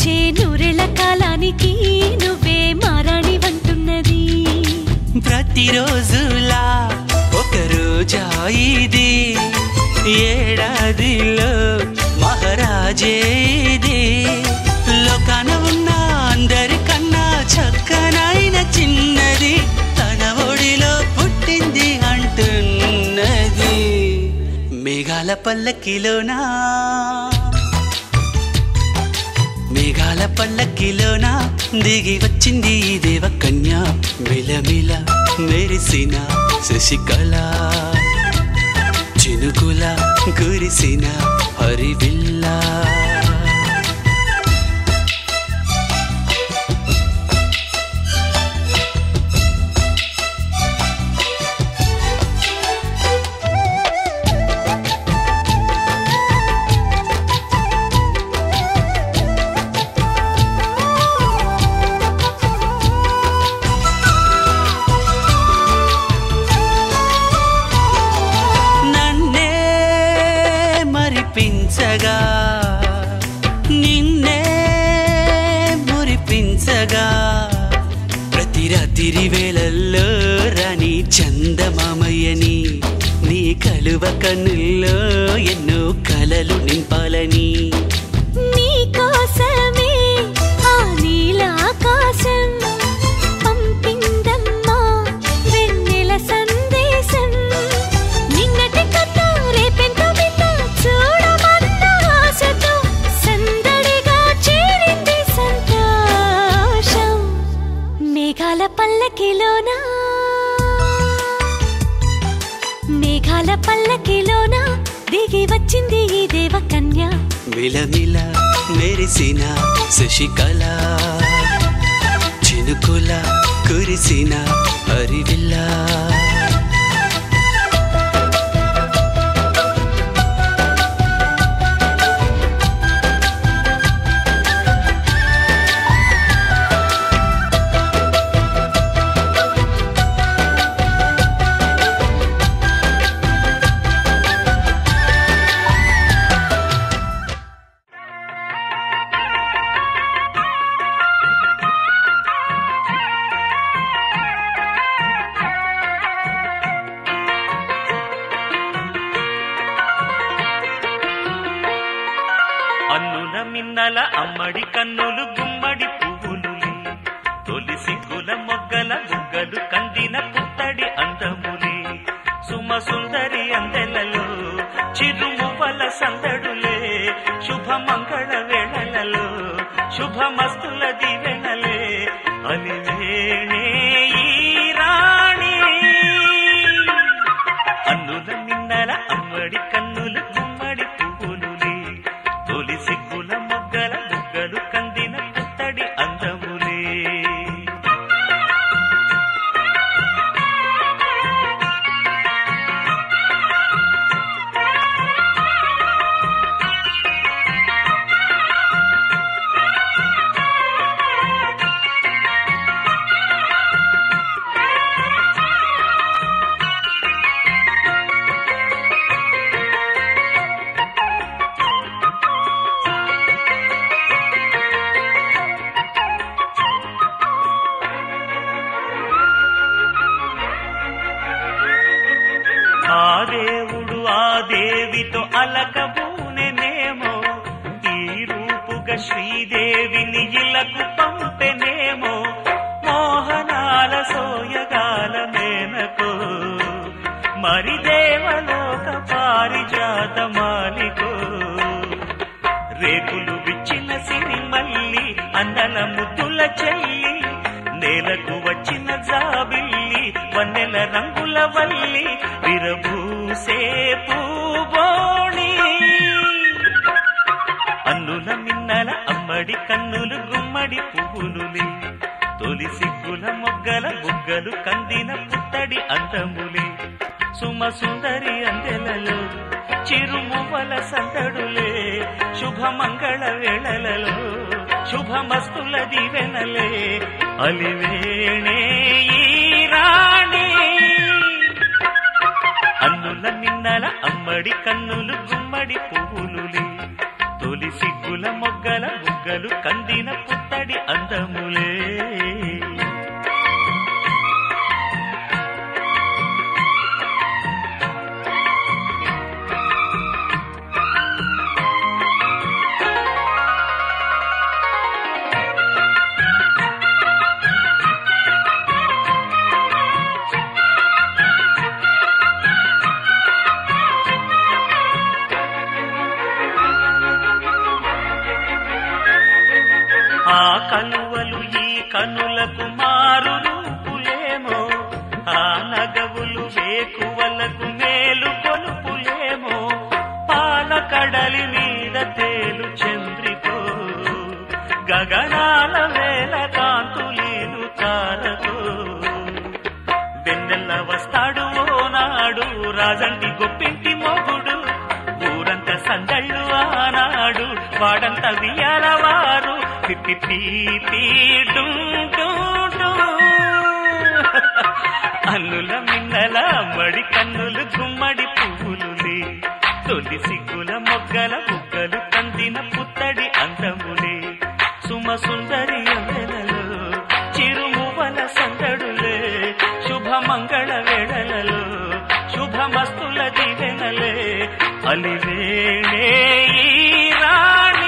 వచ్చే నూరేళ్ల కాలానికి నువ్వే మారాణి వంటున్నది ప్రతిరోజులా ఒక రోజా ఇది ఏడాదిలో మహారాజే ఇది లోకాన ఉన్న అందరికన్నా చక్కనైన చిన్నది తన ఒడిలో పుట్టింది అంటున్నది మేఘాల పల్లకిలోనా మేఘాల పల్లకిలోన దిగి వచ్చింది ఈ దేవకన్య మిలమిల మెరిసిన శశికళ చినుకుల కురిసిన హరివిల్ల పించగా నిన్నే మురిపించగా ప్రతి రాత్రి వేళల్లో రాణి చందమామయ్యని నీ కలువ కన్నుల్లో ఎన్నో కలలు నింపాలని నీ కోసమే ఆ నీలాకాశం పంపిందమ్మా వెన్నెల సందేశం నిన్నటి కథ రేపెంతో వింత చూడమన్న ఆశతో సందడిగా చేరింది సంతోషం మేఘాల పల్లకిలోనా మేఘాల పల్లకిలోన దిగి వచ్చింది ఈ దేవకన్య మిలమిల మెరిసిన శశికళ చినుకుల కురిసిన హరివిల్ల మిన్నల అమ్మడి కన్నులు గుమ్మడి పువ్వులులే తొలి సిగ్గుల మొగ్గల బుగ్గలు కందిన పుత్తడి అందములే సుమ సుందరి అందెలలో చిరుమువ్వల సందడులే శుభ మంగళ వేళలలో శుభమస్తుల దివెనలే అలివేణే ఈ రాణి అన్నుల మిన్నల అమ్మడి కన్నులు గుమ్మడి పువ్వులులే తొలి సిగ్గుల మొగ్గల బుగ్గలు కందిన పుత్తడి అందములే దేవుడు ఆ దేవితో అలకబూనెనేమో ఈ రూపుగా శ్రీదేవిని ఇలకు పంపెనేమో మోహనాల సోయగాల మేనకో మరి దేవలోక పారిజాత మాలికో రేకులు విచ్చిన సిరిమల్లి అందల ముద్దుల చెల్లి నేలకు వచ్చిన జాబిల్లి వన్నెల రంగుల వల్లి విరబూసే పూబోణి అన్నుల మిన్నల అమ్మడి కన్నులు గుమ్మడి పువ్వులులే తొలి సిగ్గుల మొగ్గల బుగ్గలు కందిన పుత్తడి అందములే సుమ సుందరి అందెలలో చిరుమువ్వల సందడులే శుభమంగళ వేళలలో శుభమస్తుల దివెనలే అలివేణే ఈ రాణి అన్నుల మిన్నల అమ్మడి కన్నులు గుమ్మడి పువ్వులులే తొలి సిగ్గుల సిగ్గుల మొగ్గల బుగ్గలు కందిన పుత్తడి అందములే ఆ కలువలు ఈ కనులకు మారు రూపులేమో ఆ నగవులు వేకువలకు మేలు కొలుపులేమో పాల కడలి మీద తేలు చంద్రితో గగనాల వేల కాంతులీలు తారతో వెన్నెల్ల వస్తాడు ఓనాడు రాజంటి గొప్పింటి మొగుడు ఊరంత సందళ్ళు ఆనాడు వాడంత వియాలవారు అన్నుల మిన్నల మడి కన్నులు గుమ్మడి పువ్వులులే తొలి సిగ్గుల మొగ్గల బుగ్గలు కందిన పుత్తడి అందములే సుమ సుందరి అందెలలో చిరుమువల సందడులే శుభమంగళ వేళలలో శుభమస్తుల దీవెనలే అలివేణే రాణి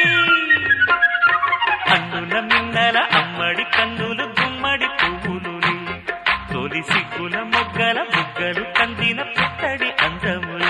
అన్నుల మిన్నల అమ్మడి కన్నులు గుమ్మడి పువ్వులుని తొలి సిగ్గుల మొగ్గల బుగ్గలు కందిన పుత్తడి అందములే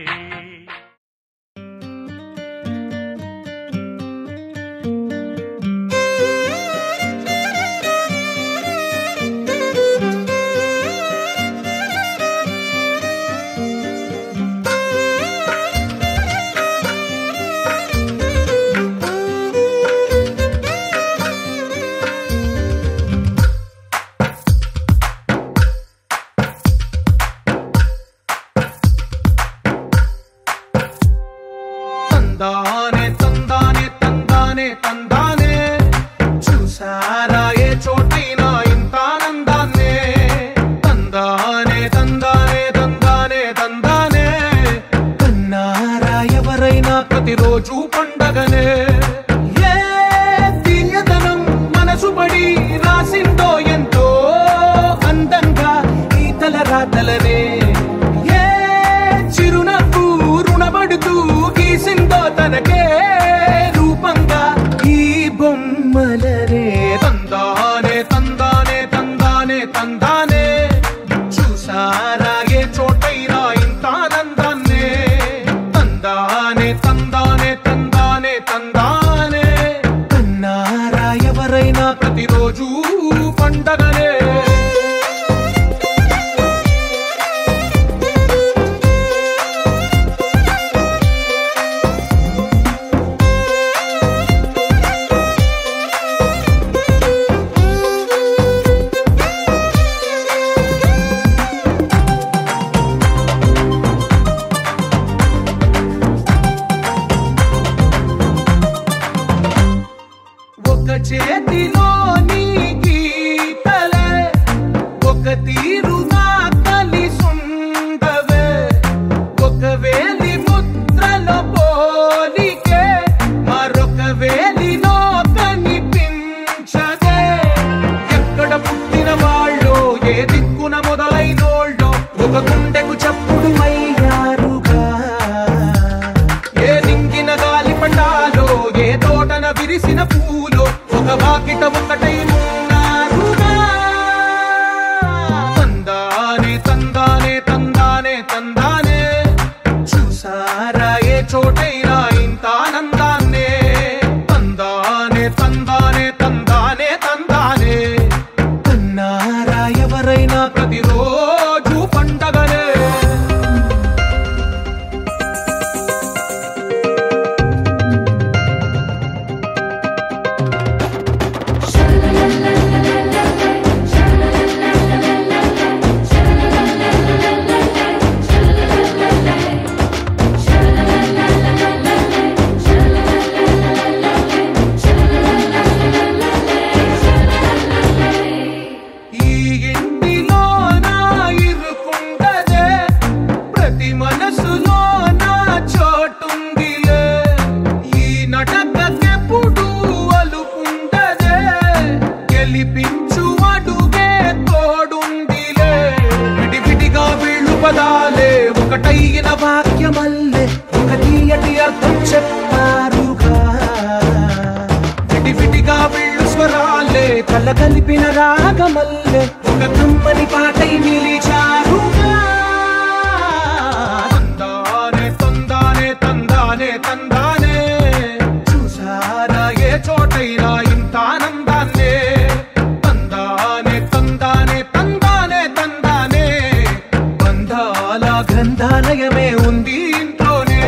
తందానే తందానే తందానే తందానే చూసారా ఏ చోటైనా ఇంత ఆనందాన్నే తందానే తందానే తందానే తందానే కన్నారా ఎవరైనా ప్రతిరోజు పండగనే ఏ తీయదనం మనసు పడి రాసిందో ఎంతో అందంగా ఈ తలరాతలనే ఏ చిరునవ్వు రుణపడుతూ గీసిందో తనకే రూపంగా ఈ బొమ్మలనే తందానే తందానే తందానే తందానే చూసారా ఏ చోటైనా ఇంత ఆనందాన్నే తందానే తందానే తందానే తందానే కన్నారా ఎవరైనా ప్రతిరోజు పండగనే చేతిలో నీ గీతలే ఒక తీరుగా కలిసుండవే ఒక వేలి ముద్రలో పోలికే మరొక వేలిలో కనిపించదే ఎక్కడ పుట్టిన వాళ్ళో ఏ దిక్కున మొదలైనోళ్ళో ఒక గుండెకు చప్పుడు అయ్యారుగా ఏ నింగిన గాలి పటాలో ఏ తోటన విరిసిన పూలో ఒక వాకిట ఒకటై ఉన్నారుగా తందానే తందానే తందానే తందానే చూసారా ఏ చోటైనా ఇంత ఆనందాన్నే తందానే తందానే తందానే తందానే కన్నారా ఎవరైనా ప్రతిరోజు పండగనే la నడిపించు అడుగే తోడుందిలే విడివిడిగా వీళ్ళు పదాలే ఒకటైన వాక్యమల్లే ఒక తీయటి అర్థం చెప్పారుగా విడివిడిగా వీళ్ళు స్వరాలే కల కలిపిన రాగమల్లే ఒక కమ్మని పాటై నిలిచారుగా తందానే తందానే తందానే తందానే చూసారా ఏ చోటైనా ఇంత ఆనందాన్నే తందానే తందానే తందానే తందానే బంధాల గ్రంథాలయమే ఉంది ఇంట్లోనే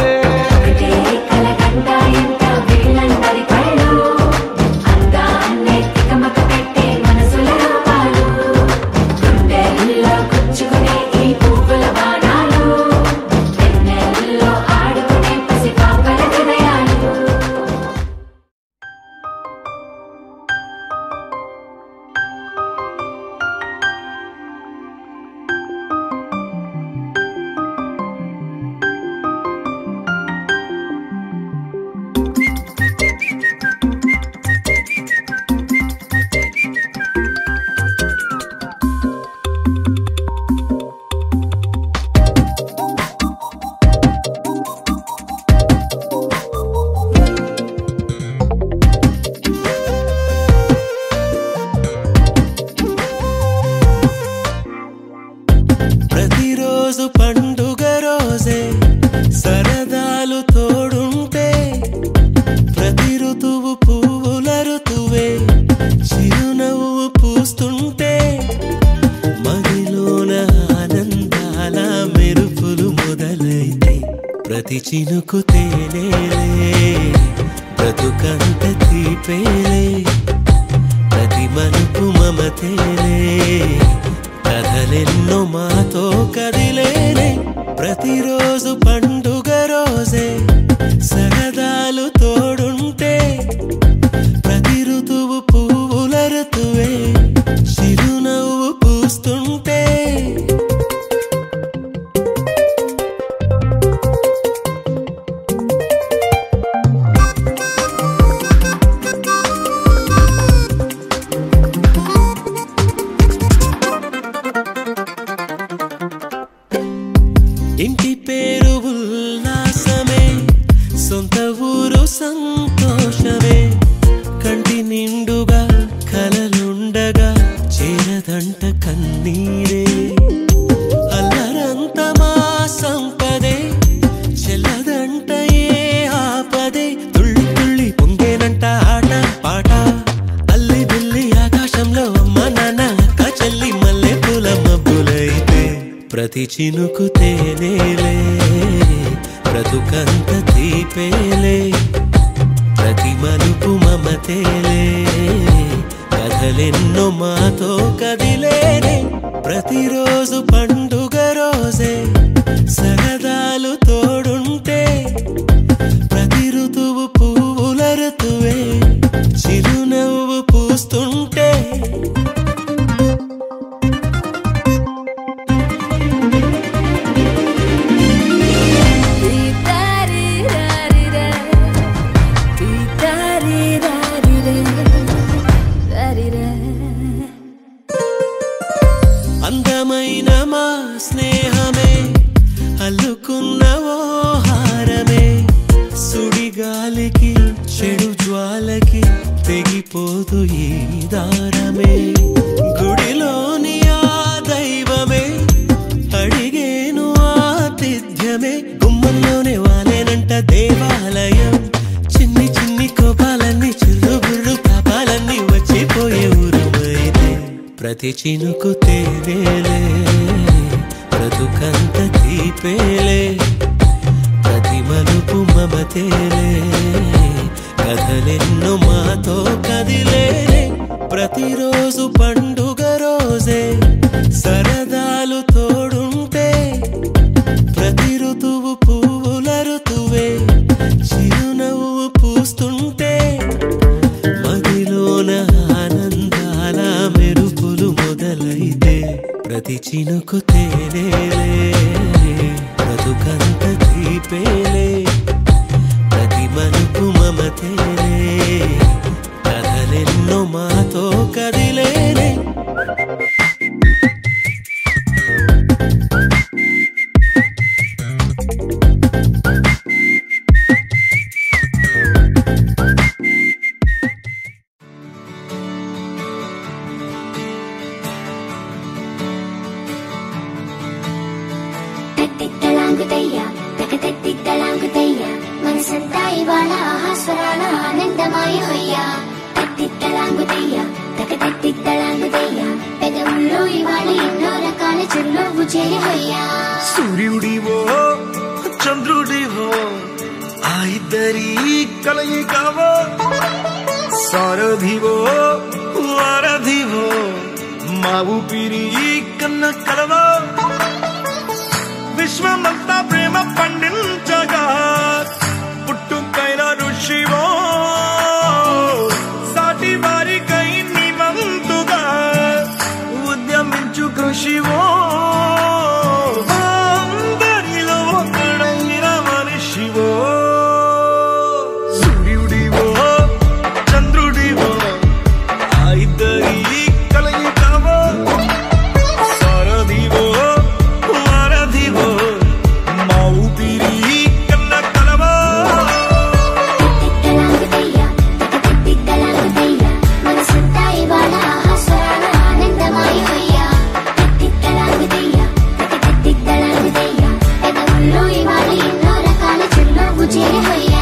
ప్రతిరోజు పండుగ రోజే సరదాలు తోడుంటే ప్రతి ఋతువు పువ్వుల ఋతువే చిరునవ్వు పూస్తుంటే మదిలోన ఆనందాల మెరుపులు మొదలైతే ప్రతి చినుకు తేనేలే బ్రతుకంత తీపేలే ప్రతి మలుపు మమతేలే కథలెన్నో మాతో కదిలేనే ప్రతిరోజు పండుగ రోజే సరదాలు తోడుంటే ప్రతి ఋతువు పువ్వుల ఋతువే చిరునవ్వు పూస్తుంటే ఇంటి పేరు ఉల్లాసమే సొంత ఊరు సంతోషమే కంటి నిండుగా కలలుండగా చేరదంట కన్నీరే అల్లరంత మా సంపదే చెల్లదంట ఏ ఆపదే తుళ్ళి తుళ్ళి పొంగేనంట ఆట పాట అల్లి బిల్లి ఆకాశంలో అమ్మ నాన్న అక్క చెల్లి మల్లె పూల మబ్బులైతే ప్రతి చినుకు తేనేలే బ్రతుకంత తీపేలే ప్రతి మలుపు మమతేలే కథలెన్నో మాతో కదిలేనే ప్రతిరోజు పండుగ రోజే సరదాలు తోడుంటే ప్రతి ఋతువు పువ్వుల ఋతువే చిరునవ్వు పూస్తుంటే అందమైన మా స్నేహమే అల్లుకున్న ఓ హారమే సుడిగాలికి చెడు జ్వాలకి తెగిపోదు ఈ దారమే గుడిలోని ఆ దైవమే అడిగేను ఆతిథ్యమే గుమ్మంలోనే వాలేనంట దేవాలయం చిన్ని చిన్ని కోపాలన్నీ చిరుబుర్రు పాపాలన్నీ వచ్చిపోయే ఊరుమైతే ప్రతి చినుకు తేనేలే బ్రతుకంత తీపేలే ప్రతి మలుపు మమతేలే కథలెన్నో మాతో కదిలేనే ప్రతిరోజు పండుగ రోజే సరదాలు తోడుంటే ప్రతి ఋతువు పువ్వుల ఋతువే చిరునవ్వు పూస్తుంటే మదిలోన ఆనందాల మెరుపులు మొదలైతే ప్రతి చినుకు తేనేలే బ్రతుకంత తీపేలే ప్రతి మలుపు మమతేలే కథలెన్నో మాతో తిక్కలాంగుదయ్యా తిక్కలాంగుదయ్యా పెదవుల్లో ఇవాళ ఎన్నో రకాల చిరునవ్వు చేరవయ్యా సూర్యుడివో చంద్రుడివో ఆ ఇద్దరి కలయికవో సారథివో వారధివో మా ఊపిరి కన్న కలవో విశ్వమంతా ప్రేమ పండించగా పుట్టుకైన ఋషివో సాటి వారికై నివంతుగా ఉద్యమించు కృషివో అందరిలో ఒకడైన మనిషివో సూర్యుడివో చంద్రుడివో ఆ ఇద్దరి కలయికవో సారథివో వారధివో మా ఊపిరి కన్న కలవో తిక్కలాంగుదయ్యా తిక్కలాంగుదయ్యా మనసంతా ఇవాళ ఆహాస్వరాల ఆనందమయమయ్యా తిక్కలాంగుదయ్యా తిక్కలాంగుదయ్యా పెదవుల్లో ఇవాళ ఎన్నో రకాల చిరునవ్వు చేరవయ్యా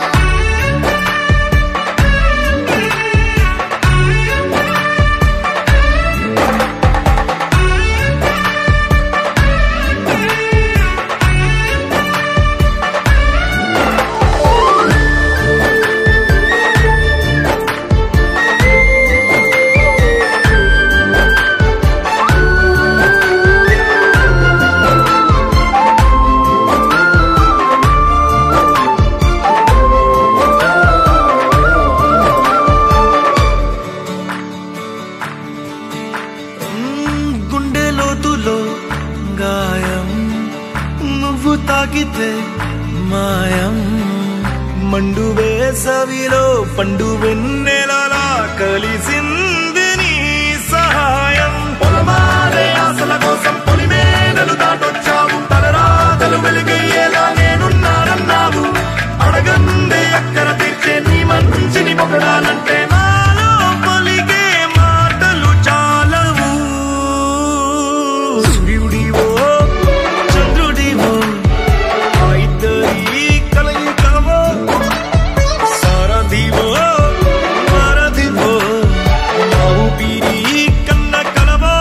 గుండె లోతులో గాయం నువ్వు తాకితే మాయం మండు వేసవిలో పండు వెన్నెలలా కలిసింది నీ సహాయం పొలమారే ఆశల కోసం పొలిమేనలు దాటొచ్చావు తలరాతలు వెలుగయ్యేలా నేనున్నానన్నావు అడగందే అక్కర తీర్చే నీ మంచిని పొగడాలంటే నాలో పలికే మాటలు చాలవు సూర్యుడివో చంద్రుడివో ఆ ఇద్దరి కలయికవో సారథివో వారధివో మా ఊపిరి కన్న కలవో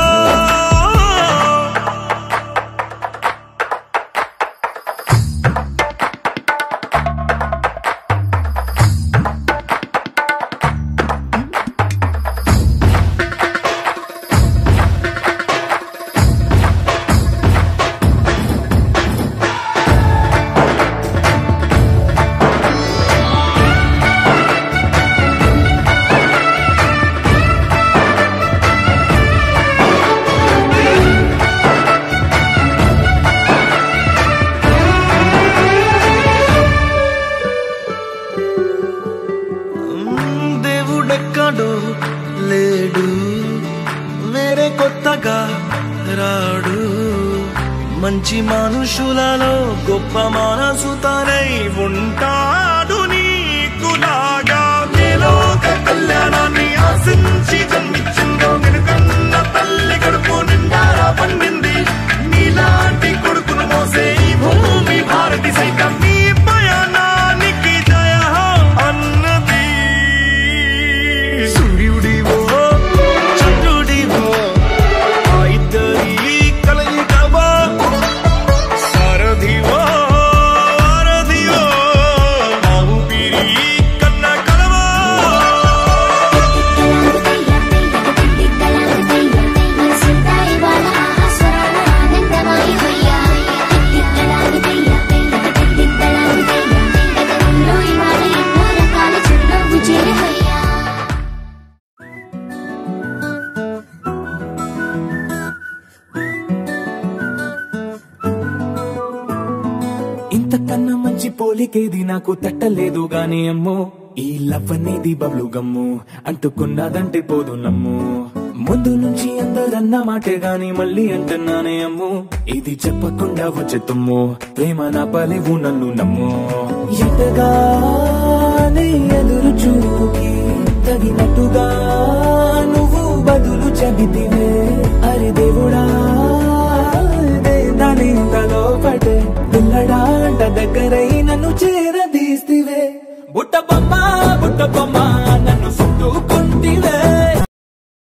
దేవుడెక్కడో లేడు వేరే కొత్తగా రాడు మంచి మనుషులలో గొప్ప మనసు తనై ఉంటాడు నీకులాగా నేలోక కళ్యాణాన్ని ఆశించి జన్మించిందో వెనుకన్న తల్లి కడుపు నిండారా పండింది నీలాంటి కొడుకును మోసే ఈ భూమి భారతి సైతం నీ పయనానికి జయ అన్నది సూర్యుడివో చంద్రుడివో ఆ ఇద్దరి కలయికవో సారథివో వారధివో మా ఊపిరి కన్న కలవో తిక్కలాంగుదయ్యా మనసంతా ఇవాళ ఆహాస్వరాల ఆనందమయమయ్యా తిక్కలాంగుదయ్యా పెదవుల్లో ఇవాళ ఎన్నో రకాల చిరునవ్వు చేరవయ్యా ఇంతకన్నా మంచి పోలికేది నాకు తట్టలేదు గాని అమ్మో ఈ లవ్ అనేది బబ్లు గమ్ము అంటుకున్నదంటే పోదు నమ్ము ముందు నుంచి అందరన్న మాటే గాని మళ్ళీ అంటున్నానే అమ్ము ఇది చెప్పకుండా వచ్చే తుమ్ము ప్రేమ నా పలేవు నన్ను నమ్ము ఎటగానే ఎదురు చూకి తగినట్టుగా నువ్వు బదులు చెబితివే అరే దేవుడా